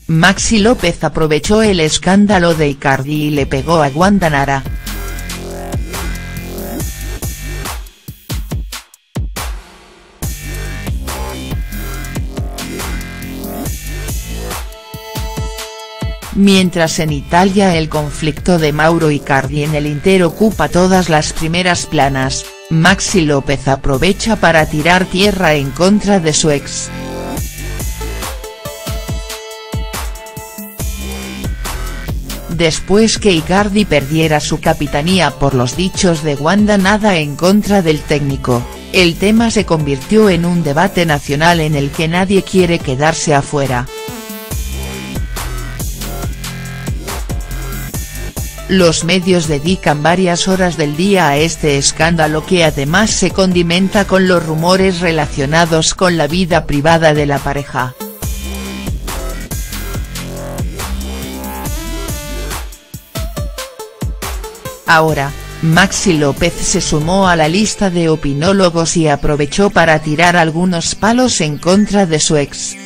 Maxi López aprovechó el escándalo de Icardi y le pegó a Wanda Nara. Mientras en Italia el conflicto de Mauro Icardi en el Inter ocupa todas las primeras planas, Maxi López aprovecha para tirar tierra en contra de su ex. Después que Icardi perdiera su capitanía por los dichos de Wanda Nara en contra del técnico, el tema se convirtió en un debate nacional en el que nadie quiere quedarse afuera. Los medios dedican varias horas del día a este escándalo que además se condimenta con los rumores relacionados con la vida privada de la pareja. Ahora, Maxi López se sumó a la lista de opinólogos y aprovechó para tirar algunos palos en contra de su ex.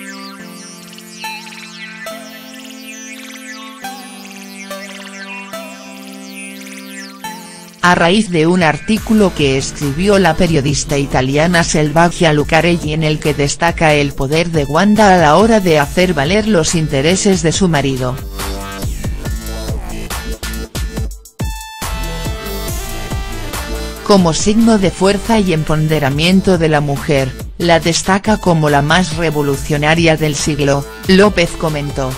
A raíz de un artículo que escribió la periodista italiana Selvaggia Lucarelli en el que destaca el poder de Wanda a la hora de hacer valer los intereses de su marido. Como signo de fuerza y empoderamiento de la mujer, la destaca como la más revolucionaria del siglo, López comentó.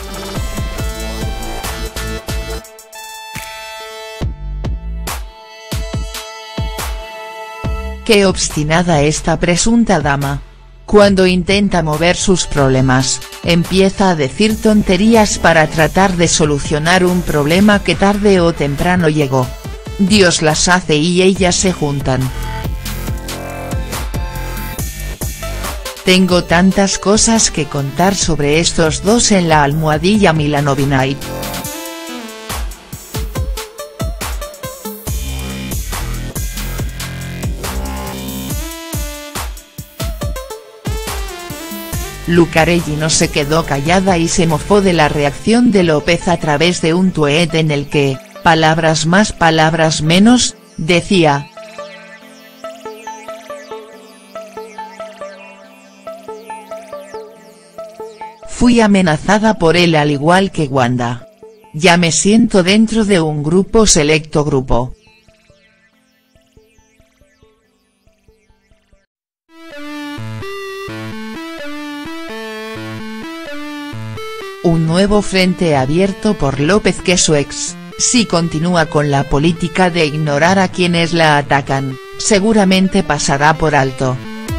Qué obstinada esta presunta dama. Cuando intenta mover sus problemas, empieza a decir tonterías para tratar de solucionar un problema que tarde o temprano llegó. Dios las hace y ellas se juntan. Tengo tantas cosas que contar sobre estos dos en la almohadilla Milanovinite. Lucarelli no se quedó callada y se mofó de la reacción de López a través de un tuit en el que, palabras más palabras menos, decía. Fui amenazada por él al igual que Wanda. Ya me siento dentro de un grupo selecto grupo. Un nuevo frente abierto por López que su ex, si continúa con la política de ignorar a quienes la atacan, seguramente pasará por alto.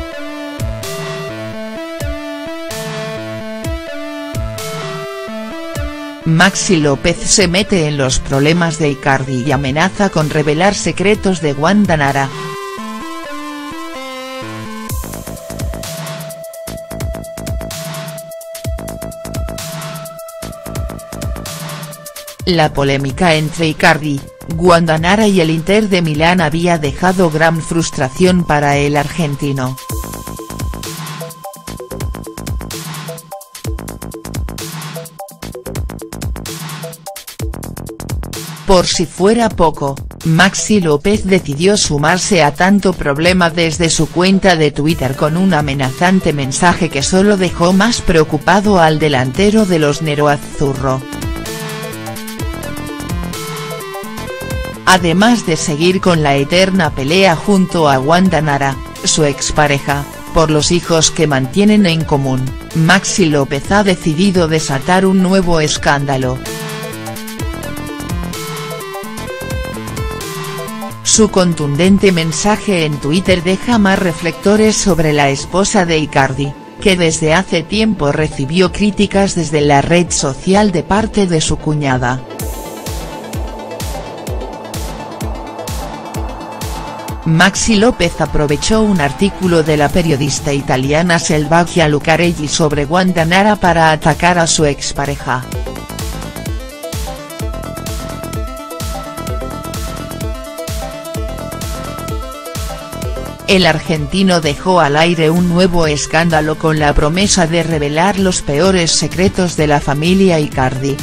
Maxi López se mete en los problemas de Icardi y amenaza con revelar secretos de Wanda Nara. La polémica entre Icardi, Wanda Nara y el Inter de Milán había dejado gran frustración para el argentino. Por si fuera poco, Maxi López decidió sumarse a tanto problema desde su cuenta de Twitter con un amenazante mensaje que solo dejó más preocupado al delantero de los Nerazzurro. Además de seguir con la eterna pelea junto a Wanda Nara, su expareja, por los hijos que mantienen en común, Maxi López ha decidido desatar un nuevo escándalo. Su contundente mensaje en Twitter deja más reflectores sobre la esposa de Icardi, que desde hace tiempo recibió críticas desde la red social de parte de su cuñada. Maxi López aprovechó un artículo de la periodista italiana Selvaggia Lucarelli sobre Wanda Nara para atacar a su expareja. el argentino dejó al aire un nuevo escándalo con la promesa de revelar los peores secretos de la familia Icardi.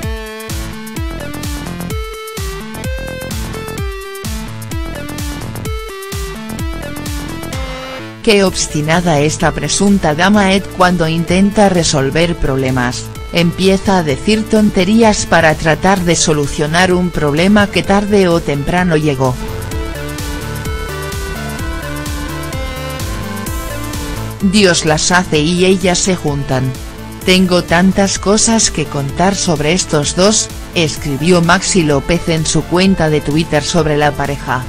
Qué obstinada esta presunta dama es cuando intenta resolver problemas, empieza a decir tonterías para tratar de solucionar un problema que tarde o temprano llegó. Dios las hace y ellas se juntan. Tengo tantas cosas que contar sobre estos dos, escribió Maxi López en su cuenta de Twitter sobre la pareja.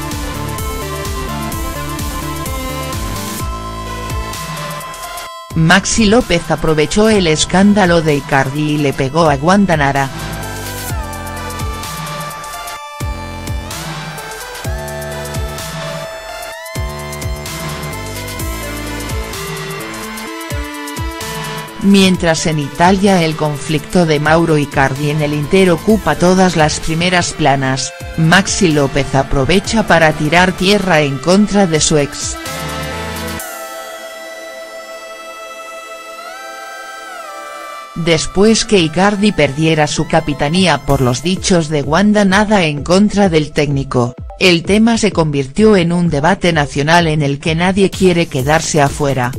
Maxi López aprovechó el escándalo de Icardi y le pegó a Wanda Nara. Mientras en Italia el conflicto de Mauro Icardi en el Inter ocupa todas las primeras planas, Maxi López aprovecha para tirar tierra en contra de su ex. Después que Icardi perdiera su capitanía por los dichos de Wanda Nara en contra del técnico, el tema se convirtió en un debate nacional en el que nadie quiere quedarse afuera.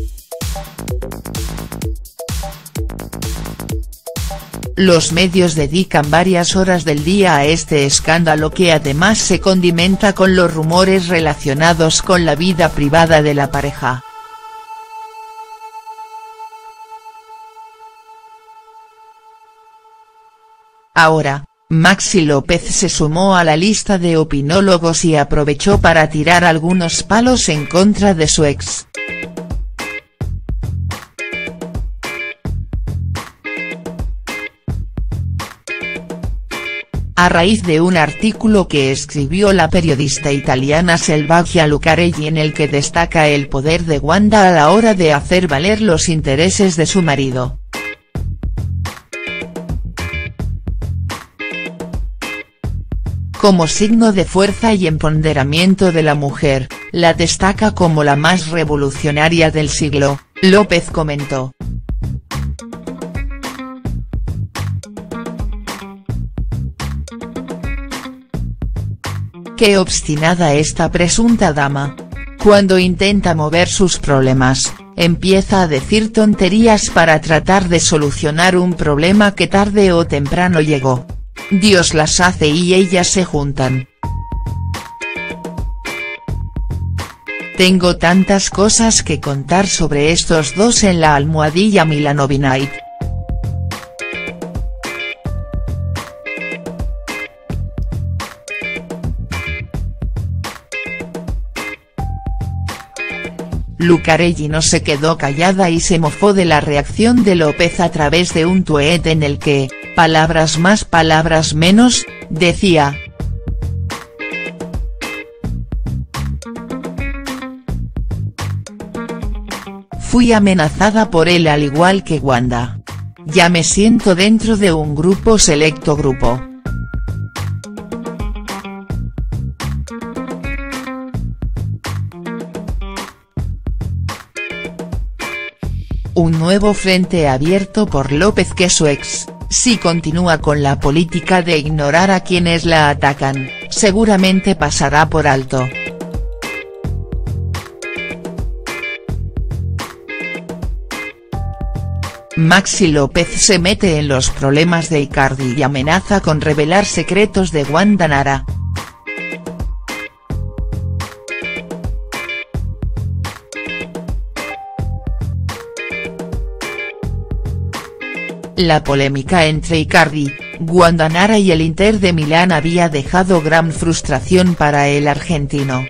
Los medios dedican varias horas del día a este escándalo que además se condimenta con los rumores relacionados con la vida privada de la pareja. Ahora, Maxi López se sumó a la lista de opinólogos y aprovechó para tirar algunos palos en contra de su ex. A raíz de un artículo que escribió la periodista italiana Selvaggia Lucarelli en el que destaca el poder de Wanda a la hora de hacer valer los intereses de su marido. Como signo de fuerza y empoderamiento de la mujer, la destaca como la más revolucionaria del siglo, López comentó. Qué obstinada esta presunta dama. Cuando intenta mover sus problemas, empieza a decir tonterías para tratar de solucionar un problema que tarde o temprano llegó. Dios las hace y ellas se juntan. Tengo tantas cosas que contar sobre estos dos en la almohadilla Milanovinite. Lucarelli no se quedó callada y se mofó de la reacción de López a través de un tuit en el que, palabras más palabras menos, decía. Fui amenazada por él al igual que Wanda. Ya me siento dentro de un grupo selecto grupo. Un nuevo frente abierto por López que su ex, si continúa con la política de ignorar a quienes la atacan, seguramente pasará por alto. Maxi López se mete en los problemas de Icardi y amenaza con revelar secretos de Wanda Nara. La polémica entre Icardi, Wanda Nara y el Inter de Milán había dejado gran frustración para el argentino.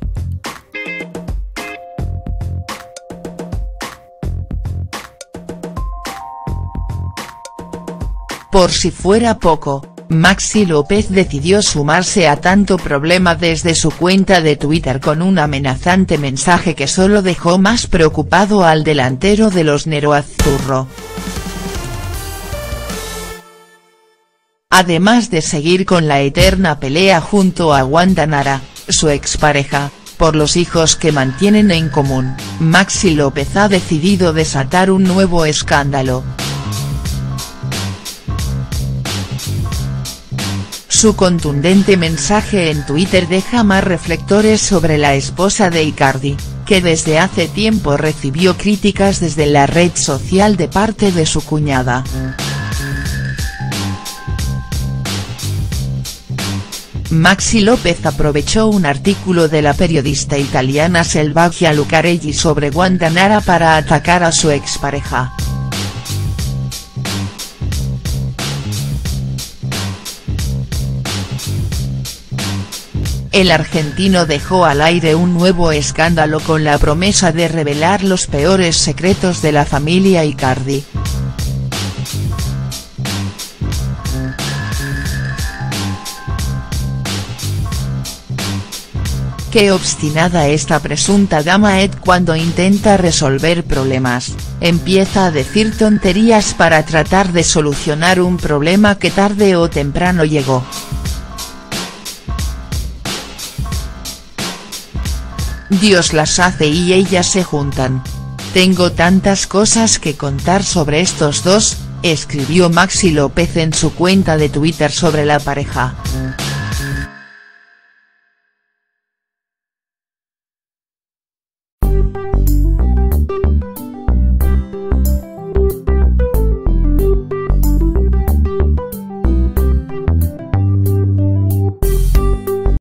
Por si fuera poco, Maxi López decidió sumarse a tanto problema desde su cuenta de Twitter con un amenazante mensaje que solo dejó más preocupado al delantero de los Nerazzurri. Además de seguir con la eterna pelea junto a Wanda Nara, su expareja, Por los hijos que mantienen en común, Maxi López ha decidido desatar un nuevo escándalo. Su contundente mensaje en Twitter deja más reflectores sobre la esposa de Icardi, que desde hace tiempo recibió críticas desde la red social de parte de su cuñada. Maxi López aprovechó un artículo de la periodista italiana Selvaggia Lucarelli sobre Wanda Nara para atacar a su expareja. El argentino dejó al aire un nuevo escándalo con la promesa de revelar los peores secretos de la familia Icardi. Qué obstinada esta presunta dama es cuando intenta resolver problemas, empieza a decir tonterías para tratar de solucionar un problema que tarde o temprano llegó. Dios las hace y ellas se juntan. Tengo tantas cosas que contar sobre estos dos, escribió Maxi López en su cuenta de Twitter sobre la pareja.